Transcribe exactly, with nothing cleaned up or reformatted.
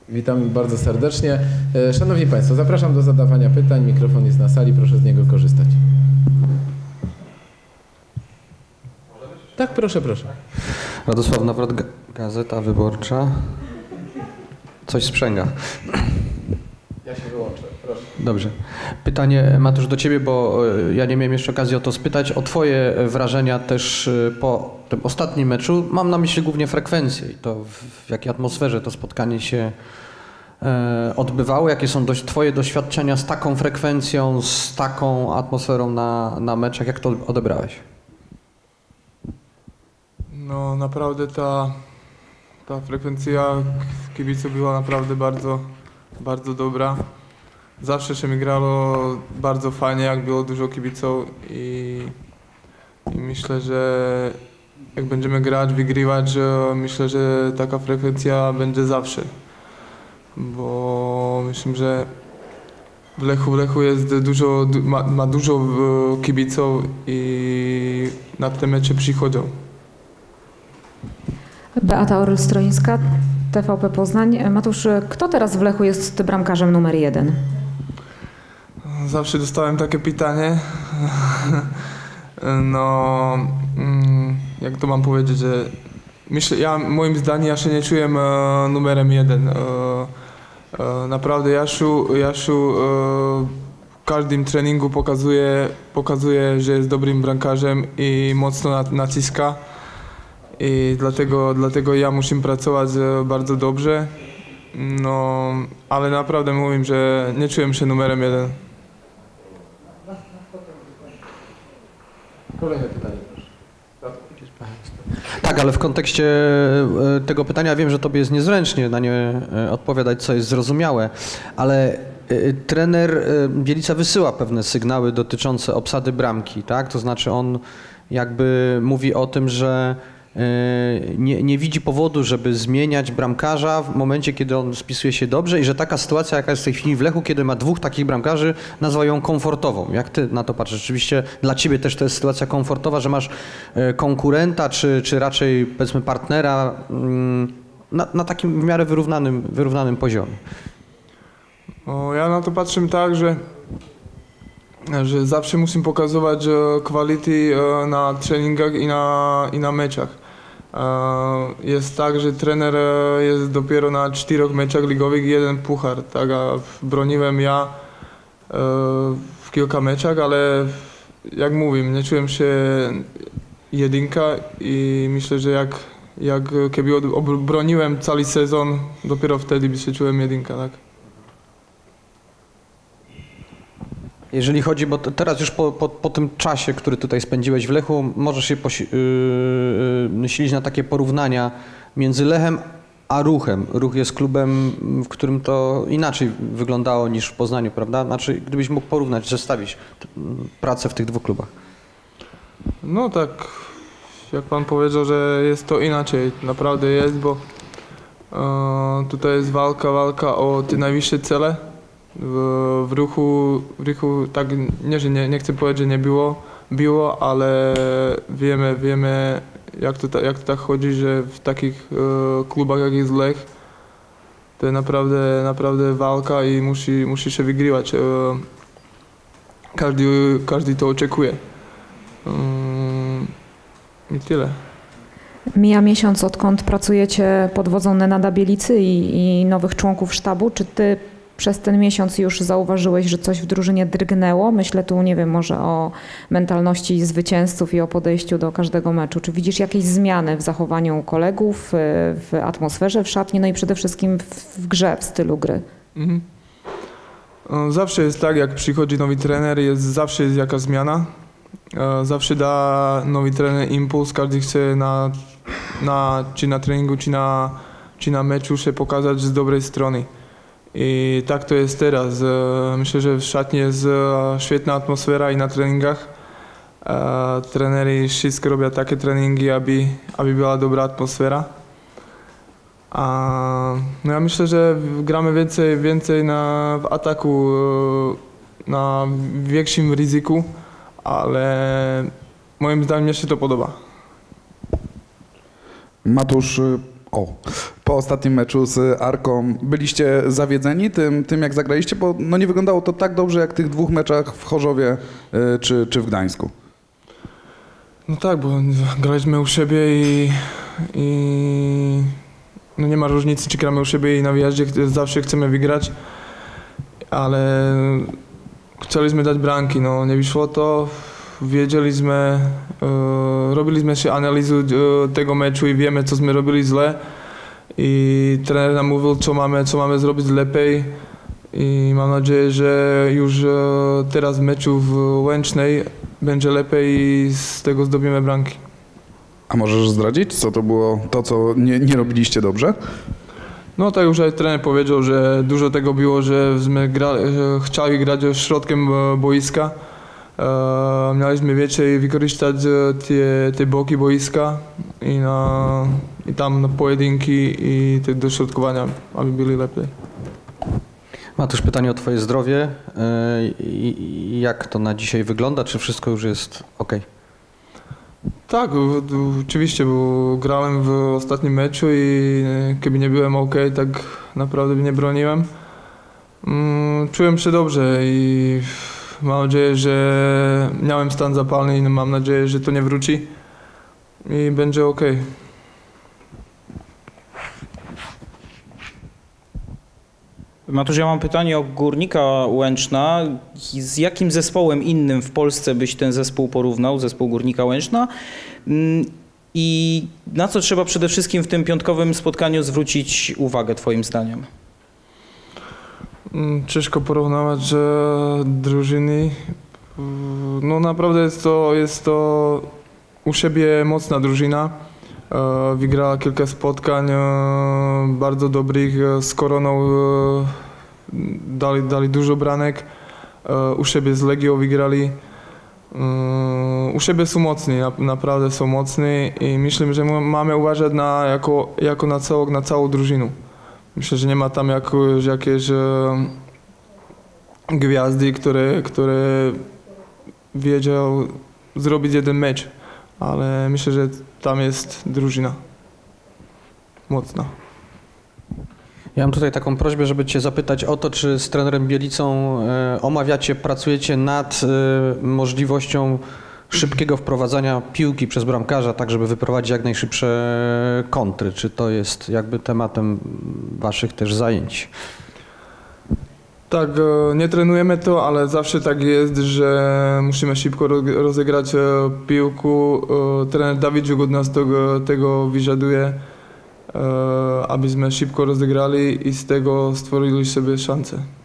Witam bardzo serdecznie. Szanowni Państwo, zapraszam do zadawania pytań. Mikrofon jest na sali, proszę z niego korzystać. Tak, proszę, proszę. Radosław Nawrot, Gazeta Wyborcza. Coś sprzęga. Ja się wyłączę, proszę. Dobrze. Pytanie, Matusz, do Ciebie, bo ja nie miałem jeszcze okazji o to spytać, o Twoje wrażenia też po tym ostatnim meczu. Mam na myśli głównie frekwencję i to w jakiej atmosferze to spotkanie się e, odbywało. Jakie są dość Twoje doświadczenia z taką frekwencją, z taką atmosferą na, na meczach? Jak to odebrałeś? No naprawdę ta, ta frekwencja kibiców była naprawdę bardzo, bardzo dobra. Zawsze się mi grało bardzo fajnie, jak było dużo kibiców i, i myślę, że jak będziemy grać, wygrywać, myślę, że taka frekwencja będzie zawsze. Bo myślę, że w Lechu, w Lechu jest dużo, ma, ma dużo kibiców i na te mecze przychodzą. Beata Orel-Stroińska, T V P Poznań. Matusz, kto teraz w Lechu jest bramkarzem numer jeden? Zawsze dostałem takie pytanie. No, jak to mam powiedzieć, że myślę, ja moim zdaniem ja się nie czuję numerem jeden. Naprawdę Jasiu, Jasiu w każdym treningu pokazuje, pokazuje, że jest dobrym bramkarzem i mocno naciska. I dlatego, dlatego ja muszę pracować bardzo dobrze, no, ale naprawdę mówię, że nie czuję się numerem jeden. Kolejne pytanie, proszę. Tak, ale w kontekście tego pytania wiem, że Tobie jest niezręcznie na nie odpowiadać, co jest zrozumiałe, ale trener Bielica wysyła pewne sygnały dotyczące obsady bramki, tak? To znaczy on jakby mówi o tym, że Nie, nie widzi powodu, żeby zmieniać bramkarza w momencie, kiedy on spisuje się dobrze i że taka sytuacja, jaka jest w tej chwili w Lechu, kiedy ma dwóch takich bramkarzy, nazwa ją komfortową. Jak ty na to patrzysz? Rzeczywiście dla ciebie też to jest sytuacja komfortowa, że masz konkurenta, czy, czy raczej powiedzmy partnera na, na takim w miarę wyrównanym, wyrównanym poziomie? O, ja na to patrzę tak, że że zawsze musimy pokazywać quality na treningach i na, i na meczach. Jest tak, że trener jest dopiero na czterech meczach ligowych i jeden puchar. Tak, a broniłem ja w kilka meczach, ale jak mówię, nie czułem się jedynka i myślę, że jak, jak kiedy broniłem cały sezon, dopiero wtedy by się czułem jedynka. Tak? Jeżeli chodzi, bo teraz już po, po, po tym czasie, który tutaj spędziłeś w Lechu, możesz się yy, silić na takie porównania między Lechem a Ruchem. Ruch jest klubem, w którym to inaczej wyglądało niż w Poznaniu, prawda? Znaczy, gdybyś mógł porównać, zestawić pracę w tych dwóch klubach. No tak, jak pan powiedział, że jest to inaczej, naprawdę jest, bo yy, tutaj jest walka, walka o te najwyższe cele. W, w, ruchu, w ruchu tak nie, że nie, nie chcę powiedzieć, że nie było, było, ale wiemy, wiemy jak to, jak to tak chodzi, że w takich e, klubach jak jest Lech to naprawdę, naprawdę walka i musi, musi się wygrywać. E, każdy, każdy to oczekuje. E, I tyle. Mija miesiąc, odkąd pracujecie pod wodzą Nenada Bielicy i, i nowych członków sztabu. Czy ty przez ten miesiąc już zauważyłeś, że coś w drużynie drgnęło? Myślę tu, nie wiem, może o mentalności zwycięzców i o podejściu do każdego meczu. Czy widzisz jakieś zmiany w zachowaniu kolegów, w atmosferze w szatni, no i przede wszystkim w, w grze, w stylu gry? Mhm. Zawsze jest tak, jak przychodzi nowy trener, jest, zawsze jest jakaś zmiana. Zawsze da nowy trener impuls, każdy chce na, na, czy na treningu, czy na, czy na meczu się pokazać z dobrej strony. I tak to jest teraz. Myślę, że w szatni jest świetna atmosfera i na treningach. Trenerzy wszystko robią takie treningi, aby, aby była dobra atmosfera. A, no ja myślę, że gramy więcej, więcej na, w ataku, na większym ryzyku, ale moim zdaniem mnie się to podoba. Matusz, o, po ostatnim meczu z Arką byliście zawiedzeni tym, tym jak zagraliście? Bo no nie wyglądało to tak dobrze jak w tych dwóch meczach w Chorzowie y, czy, czy w Gdańsku. No tak, bo graliśmy u siebie i, i no nie ma różnicy, czy gramy u siebie i na wyjeździe, zawsze chcemy wygrać, ale chcieliśmy dać bramki, no nie wyszło to, wiedzieliśmy, e, robiliśmy się analizę e, tego meczu i wiemy, co jsme robili źle i trener nam mówił, co mamy, co mamy zrobić lepiej i mam nadzieję, że już e, teraz w meczu w Łęcznej będzie lepiej i z tego zdobimy bramki. A możesz zdradzić, co to było to, co nie, nie robiliście dobrze? No tak już trener powiedział, że dużo tego było, że jsme gra, że chcieli grać środkiem boiska. E, mieliśmy więcej wykorzystać te, te boki boiska i, na, i tam na pojedynki i te dośrodkowania, aby byli lepiej. Matusz, pytanie o twoje zdrowie. I jak to na dzisiaj wygląda? Czy wszystko już jest ok? Tak, oczywiście, bo grałem w ostatnim meczu i kiedy nie byłem ok, tak naprawdę nie broniłem. Czułem się dobrze i mam nadzieję, że miałem stan zapalny i mam nadzieję, że to nie wróci i będzie ok. Matusz, ja mam pytanie o Górnika Łęczna. Z jakim zespołem innym w Polsce byś ten zespół porównał, zespół Górnika Łęczna? I na co trzeba przede wszystkim w tym piątkowym spotkaniu zwrócić uwagę twoim zdaniem? Ciężko porównywać e, drużyny. No naprawdę jest to, jest to u siebie mocna drużyna. E, wygrała kilka spotkań e, bardzo dobrych e, z Koroną. E, dali, dali dużo branek. E, u siebie z Legią wygrali. E, u siebie są mocni, na, naprawdę są mocni i myślę, że mamy uważać na, jako, jako na, całą, na całą drużynę. Myślę, że nie ma tam jakoś, jakieś e, gwiazdy, które, które wiedział zrobić jeden mecz, ale myślę, że tam jest drużyna mocna. Ja mam tutaj taką prośbę, żeby cię zapytać o to, czy z trenerem Bielicą e, omawiacie, pracujecie nad e, możliwością szybkiego wprowadzania piłki przez bramkarza, tak żeby wyprowadzić jak najszybsze kontry. Czy to jest jakby tematem waszych też zajęć? Tak, nie trenujemy to, ale zawsze tak jest, że musimy szybko rozegrać piłkę. Trener Dawid Żuk od nas tego, tego wyżaduje, abyśmy szybko rozegrali i z tego stworzyli sobie szansę.